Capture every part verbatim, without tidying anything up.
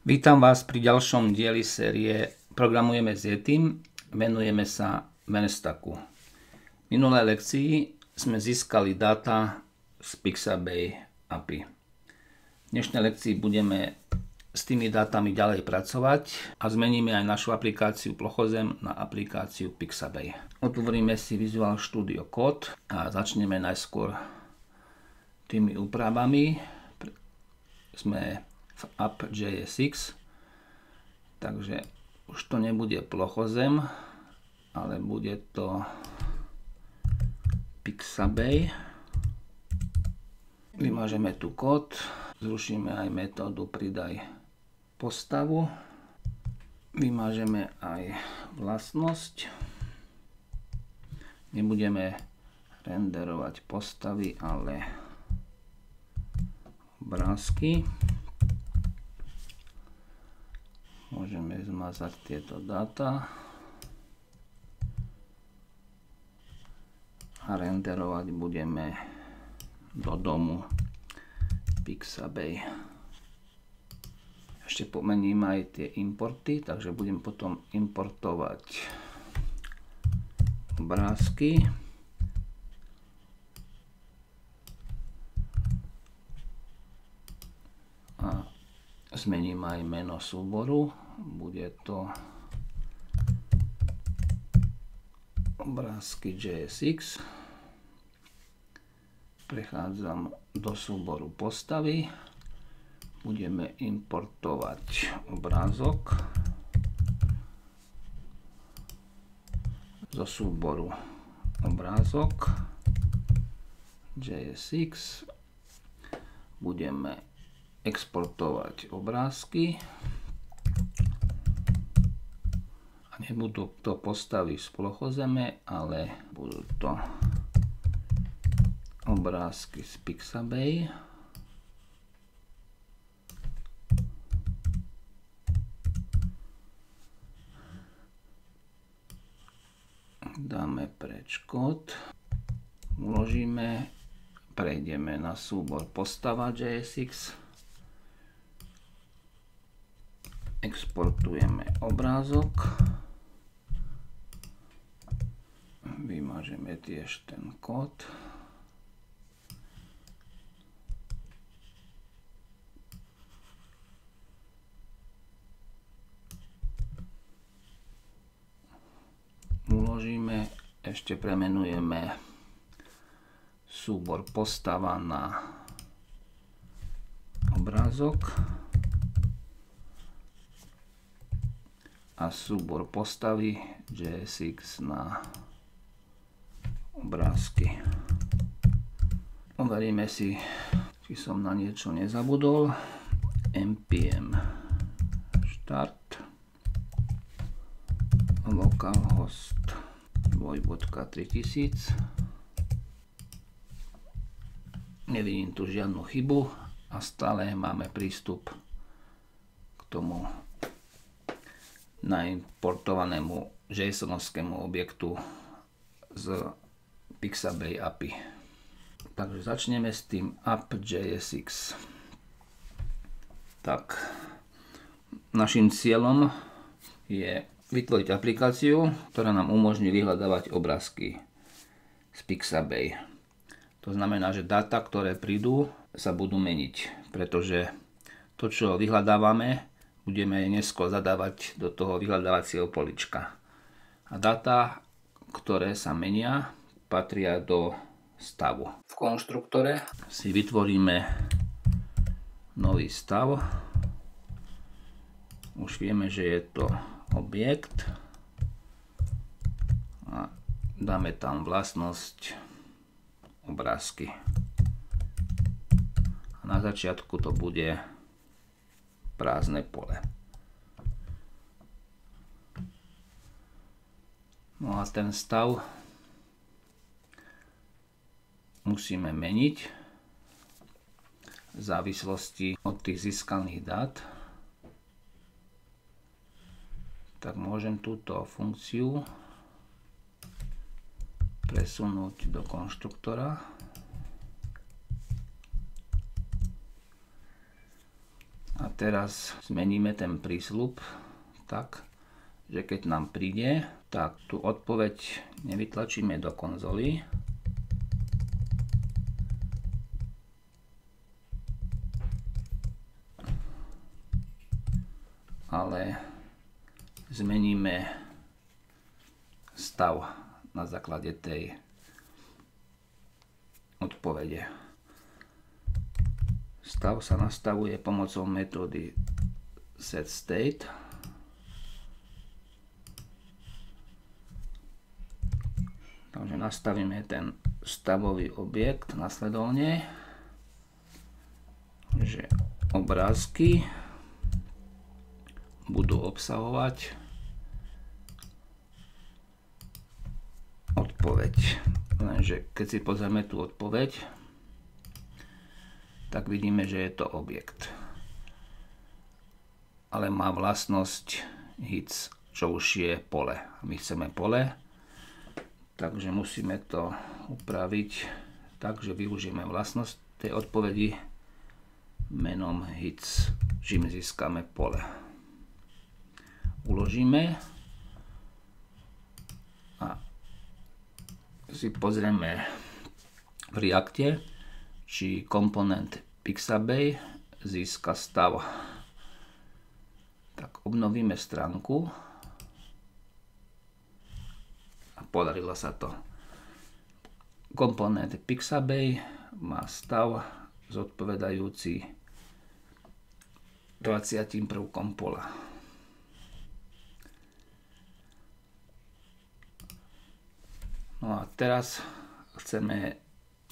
Vítam vás pri ďalšom dieli série Programujeme s Yetim. Venujeme sa Venstacku. V minulej lekcii sme získali dáta z Pixabay á pé i. V dnešnej lekcii budeme s tými dátami ďalej pracovať a zmeníme aj našu aplikáciu Plochozem na aplikáciu Pixabay. Otvoríme si Visual Studio Code a začneme najskôr tými úpravami. Sme v app.jsx, takže už to nebude Plochozem, ale bude to Pixabay. Vymažeme tu kód, zrušíme aj metódu pridaj postavu, vymažeme aj vlastnosť, nebudeme renderovať postavy, ale obrázky. Môžeme zmazať tieto dáta a renderovať budeme do domu Pixabay. Ešte pomením aj tie importy, takže budem potom importovať obrázky. A zmením aj meno súboru. Bude to obrázky .jsx. Prechádzam do súboru postavy. Budeme importovať obrázok zo súboru obrázok .jsx. Budeme exportovať obrázky a nebudú to postavy z Plochozeme, ale budú to obrázky z Pixabay. Dáme preč kód, uložíme, prejdeme na súbor postava .jsx, exportujeme obrázok, vymažeme tiež ten kód. Uložíme, ešte premenujeme súbor postava na obrázok a súbor postavy .jsx na obrázky. Overíme si, či som na niečo nezabudol. npm start localhost dva bodka tritisíc. Nevidím tu žiadnu chybu a stále máme prístup k tomu naimportovanému JSON-ovskému objektu z Pixabay á pé i. Takže začneme s tým app.jsx. Tak, našim cieľom je vytvoriť aplikáciu, ktorá nám umožní vyhľadávať obrázky z Pixabay. To znamená, že dáta, ktoré prídu, sa budú meniť, pretože to, čo vyhľadávame, budeme neskôr zadávať do toho vyhľadávacieho polička. A dáta, ktoré sa menia, patria do stavu. V konštruktore si vytvoríme nový stav. Už vieme, že je to objekt a dáme tam vlastnosť obrázky. A na začiatku to bude prázdne pole. No a ten stav musíme meniť v závislosti od tých získaných dát. Tak môžem túto funkciu presunúť do konštruktora a teraz zmeníme ten prísľub tak, že keď nám príde, tak tú odpoveď nevytlačíme do konzoly, ale zmeníme stav na základe tej odpovede. Stav sa nastavuje pomocou metódy setState. Takže nastavíme ten stavový objekt nasledovne, že obrázky budú obsahovať odpoveď. Lenže keď si pozrieme tú odpoveď, tak vidíme, že je to objekt. Ale má vlastnosť hits, čo už je pole. My chceme pole, takže musíme to upraviť tak, že využijeme vlastnosť tej odpovedi menom hits, čím získame pole. Uložíme a si pozrieme v Reacte, či komponent Pixabay získa stav. Tak obnovíme stránku a podarilo sa to. Komponent Pixabay má stav zodpovedajúci dvadsiatim prvkom pola. No a teraz chceme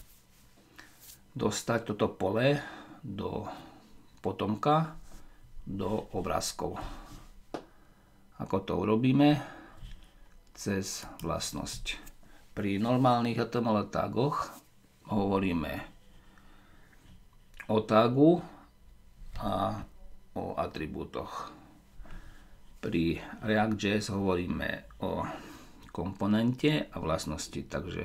dostať toto pole do potomka, do obrázkov. Ako to urobíme? Cez vlastnosť. Pri normálnych H T M L tagoch hovoríme o tagu a o atribútoch. Pri React.js hovoríme o komponente a vlastnosti, takže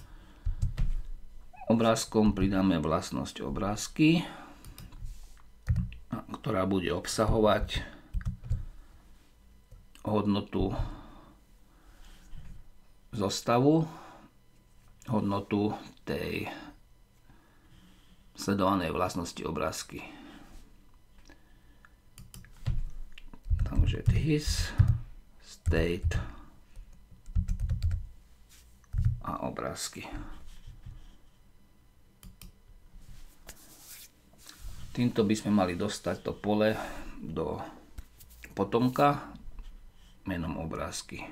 obrázkom pridáme vlastnosť obrázky, ktorá bude obsahovať hodnotu zostavu, hodnotu tej sledovanej vlastnosti obrázky. Takže this state a obrázky. Týmto by sme mali dostať to pole do potomka menom obrázky.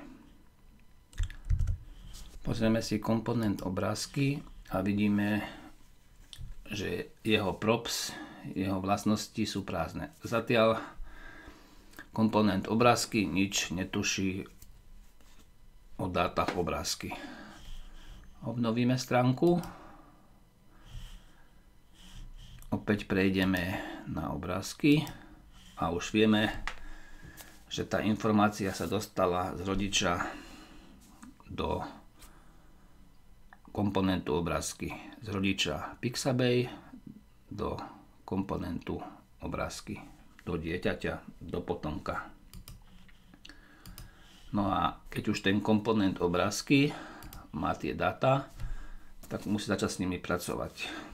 Pozrieme si komponent obrázky a vidíme, že jeho props, jeho vlastnosti sú prázdne. Zatiaľ komponent obrázky nič netuší o dátach obrázky. Obnovíme stránku. Opäť prejdeme na obrázky a už vieme, že tá informácia sa dostala z rodiča do komponentu obrázky. Z rodiča Pixabay do komponentu obrázky. Do dieťaťa, do potomka. No a keď už ten komponent obrázky má tie dáta, tak musí začať s nimi pracovať.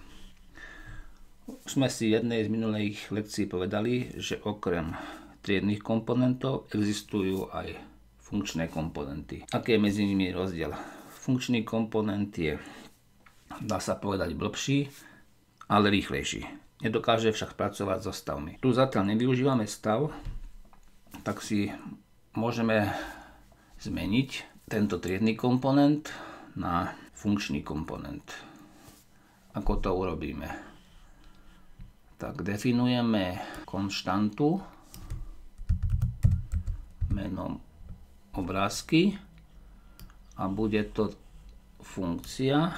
Už sme si jednej z minulých lekcií povedali, že okrem triednych komponentov existujú aj funkčné komponenty. Aký je medzi nimi rozdiel? Funkčný komponent je, dá sa povedať, blbší, ale rýchlejší. Nedokáže však pracovať so stavmi. Tu zatiaľ nevyužívame stav, tak si môžeme zmeniť tento triedny komponent na funkčný komponent. Ako to urobíme? Tak definujeme konštantu menom obrázky a bude to funkcia.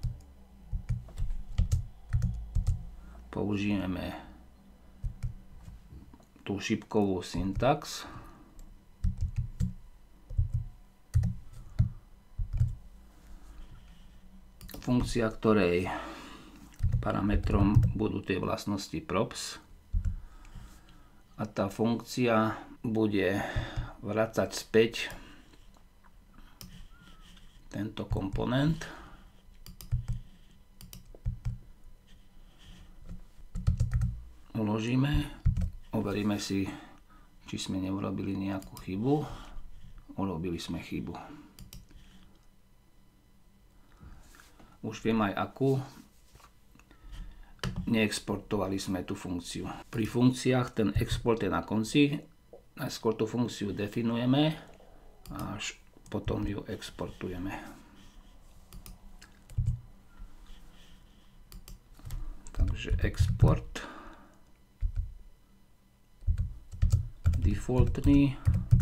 Použijeme tú šipkovú syntax. Funkcia, ktorej parametrom budú tie vlastnosti props a tá funkcia bude vracať späť tento komponent. Uložíme, overíme si, či sme neurobili nejakú chybu. Urobili sme chybu. Už viem aj akú. Neexportovali sme tú funkciu. Pri funkciách ten export je na konci. Najskôr tú funkciu definujeme a až potom ju exportujeme. Takže export. Defaultný.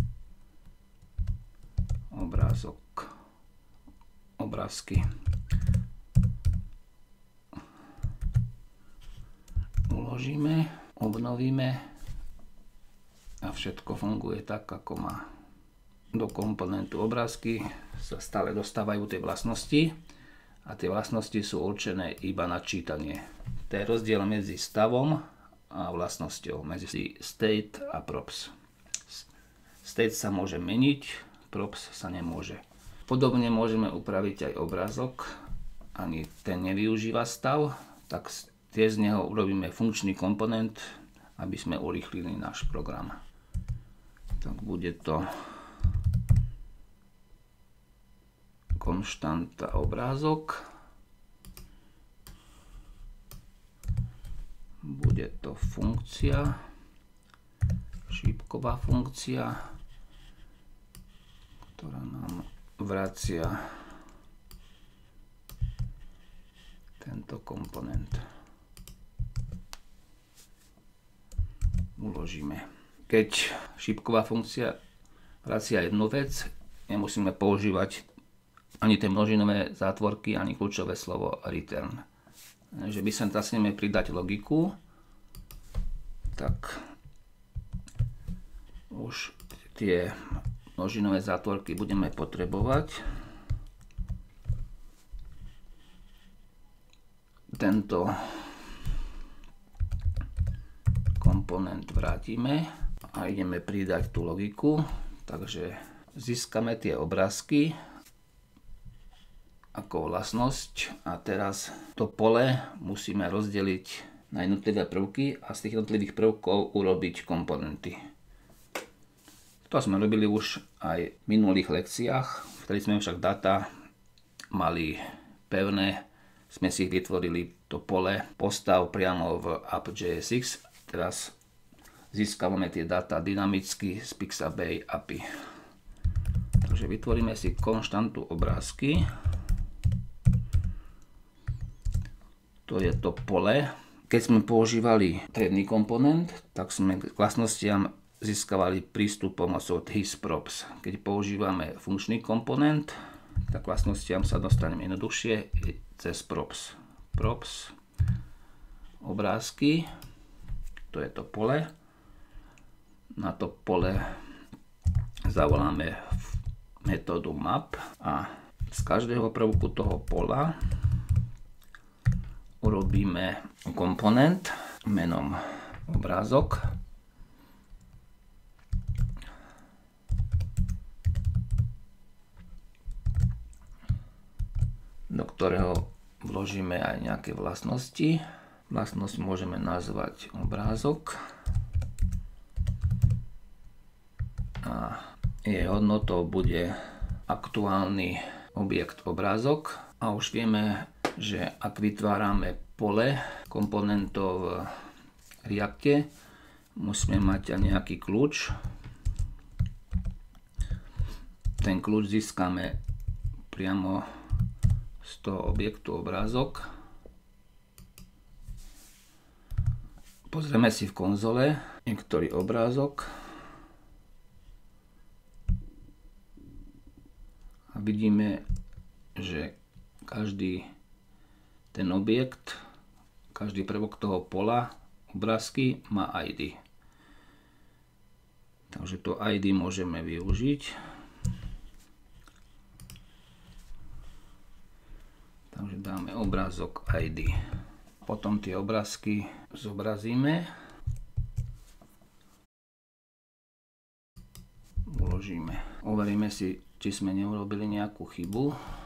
Obrázok. Obrázky. Uložíme, obnovíme a všetko funguje tak, ako má. Do komponentu obrázky sa stále dostávajú tie vlastnosti a tie vlastnosti sú určené iba na čítanie. To je rozdiel medzi stavom a vlastnosťou, medzi state a props. State sa môže meniť, props sa nemôže. Podobne môžeme upraviť aj obrázok, ani ten nevyužíva stav, tak tiež z neho urobíme funkčný komponent, aby sme urýchlili náš program. Tak bude to konštanta obrázok. Bude to funkcia, šípková funkcia, ktorá nám vracia tento komponent. Uložíme. Keď šípková funkcia vracia jednu vec, nemusíme používať ani tie množinové zátvorky, ani kľúčové slovo return. Že by sa teraz neme pridať logiku, tak už tie množinové zátvorky budeme potrebovať. Tento komponent vrátime a ideme pridať tú logiku, takže získame tie obrázky ako vlastnosť a teraz to pole musíme rozdeliť na jednotlivé prvky a z tých jednotlivých prvkov urobiť komponenty. To sme robili už aj v minulých lekciách, v ktorých sme však data mali pevné, sme si vytvorili to pole postav priamo v app.jsx. Teraz získavame tie data dynamicky z Pixabay á pé i. Takže vytvoríme si konštantu obrázky. To je to pole. Keď sme používali triedny komponent, tak sme k vlastnostiam získavali prístup pomocou hisProps. Keď používame funkčný komponent, tak vlastnostiam sa dostaneme jednoduchšie cez props. Props, obrázky, to je to pole. Na to pole zavoláme metódu map a z každého prvku toho pola urobíme komponent menom obrázok. Do ktorého vložíme aj nejaké vlastnosti. Vlastnosť môžeme nazvať obrázok. A jej hodnotou bude aktuálny objekt obrázok. A už vieme, že ak vytvárame pole komponentov v Reacte, musíme mať aj nejaký kľúč. Ten kľúč získame priamo z toho objektu obrázok. Pozrieme si v konzole niektorý obrázok a vidíme, že každý ten objekt, každý prvok toho pola obrázky má í dé. Takže to í dé môžeme využiť. Takže dáme obrázok í dé. Potom tie obrázky zobrazíme. uložíme. Overíme si, či sme neurobili nejakú chybu.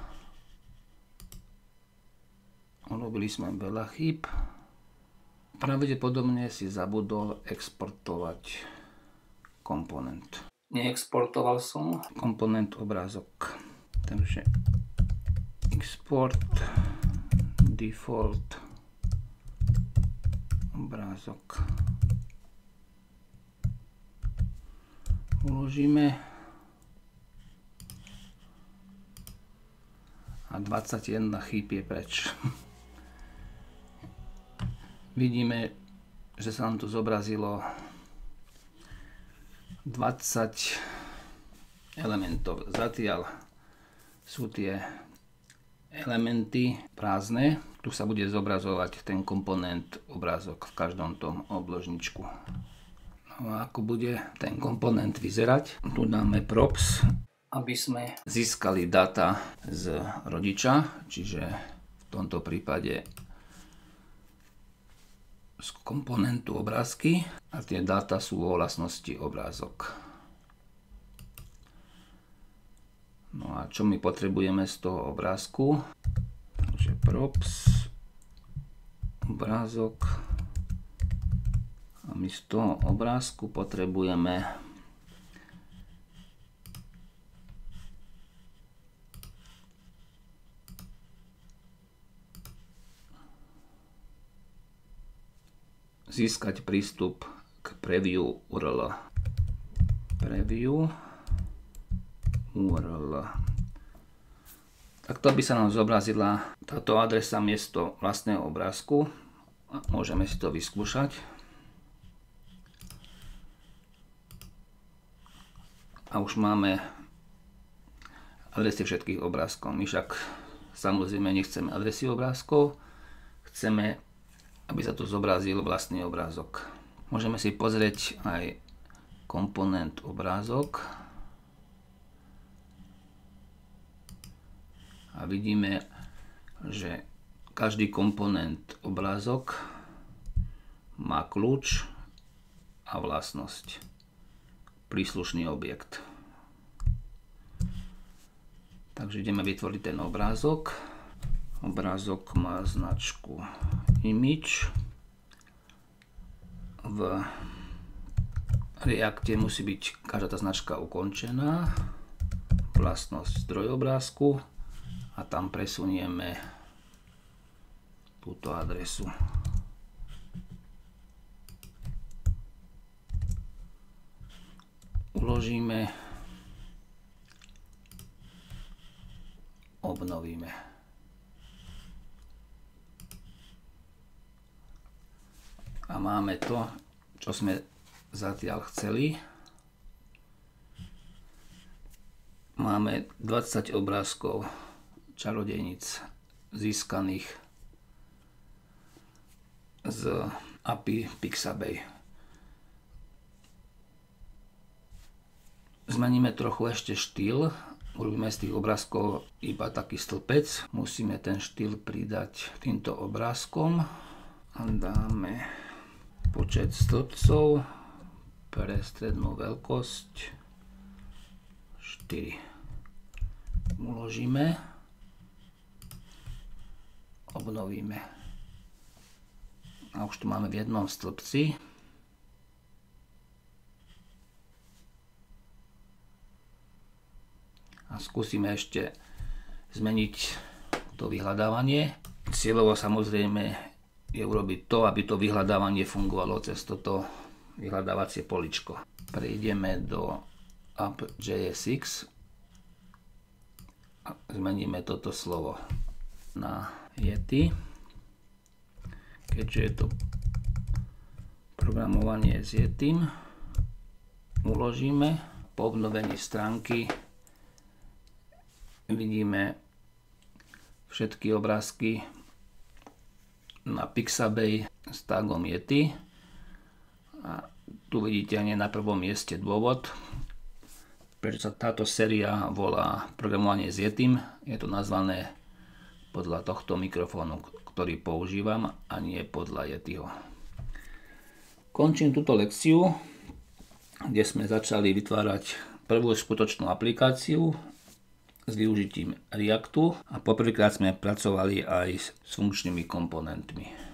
Urobili sme veľa chýb. Pravdepodobne si zabudol exportovať komponent. Neexportoval som komponent obrázok. Takže export default obrázok. Uložíme a dvadsaťjeden chýb je preč. Vidíme, že sa nám tu zobrazilo dvadsať elementov. Zatiaľ sú tie elementy prázdne. Tu sa bude zobrazovať ten komponent obrázok v každom tom obložničku. No a ako bude ten komponent vyzerať? Tu dáme props, aby sme získali data z rodiča, čiže v tomto prípade z komponentu obrázky, a tie dáta sú vo vlastnosti obrázok. No a čo my potrebujeme z toho obrázku? Takže props, obrázok, a my z toho obrázku potrebujeme získať prístup k preview U R L. Preview U R L. Takto by sa nám zobrazila táto adresa miesto vlastného obrázku. Môžeme si to vyskúšať. A už máme adresy všetkých obrázkov. My však samozrejme nechceme adresy obrázkov, chceme, aby sa tu zobrazil vlastný obrázok. Môžeme si pozrieť aj komponent obrázok a vidíme, že každý komponent obrázok má kľúč a vlastnosť, príslušný objekt. Takže ideme vytvoriť ten obrázok. Obrázok má značku image. V Reacte musí byť každá tá značka ukončená. Vlastnosť zdroj obrázku a tam presunieme túto adresu. Uložíme, obnovíme. A máme to, čo sme zatiaľ chceli. Máme dvadsať obrázkov čarodejníc získaných z á pé í Pixabay. Zmeníme trochu ešte štýl. Urobíme z tých obrázkov iba taký stĺpec. Musíme ten štýl pridať týmto obrázkom. A dáme počet stĺpcov pre strednú veľkosť štyri. Uložíme. Obnovíme. A už tu máme v jednom stĺpci. A skúsime ešte zmeniť to vyhľadávanie. Cieľovo samozrejme je urobiť to, aby to vyhľadávanie fungovalo cez toto vyhľadávacie poličko. Prejdeme do app.jsx a zmeníme toto slovo na Yeti. Keďže je to programovanie s Yetim, uložíme. Po obnovení stránky vidíme všetky obrázky na Pixabay s tagom Yeti. A tu vidíte hneď na prvom mieste dôvod, prečo sa táto séria volá programovanie s Yetim. Je to nazvané podľa tohto mikrofónu, ktorý používam, a nie podľa Yetiho. Končím túto lekciu, kde sme začali vytvárať prvú skutočnú aplikáciu s využitím Reactu a poprvýkrát sme pracovali aj s funkčnými komponentmi.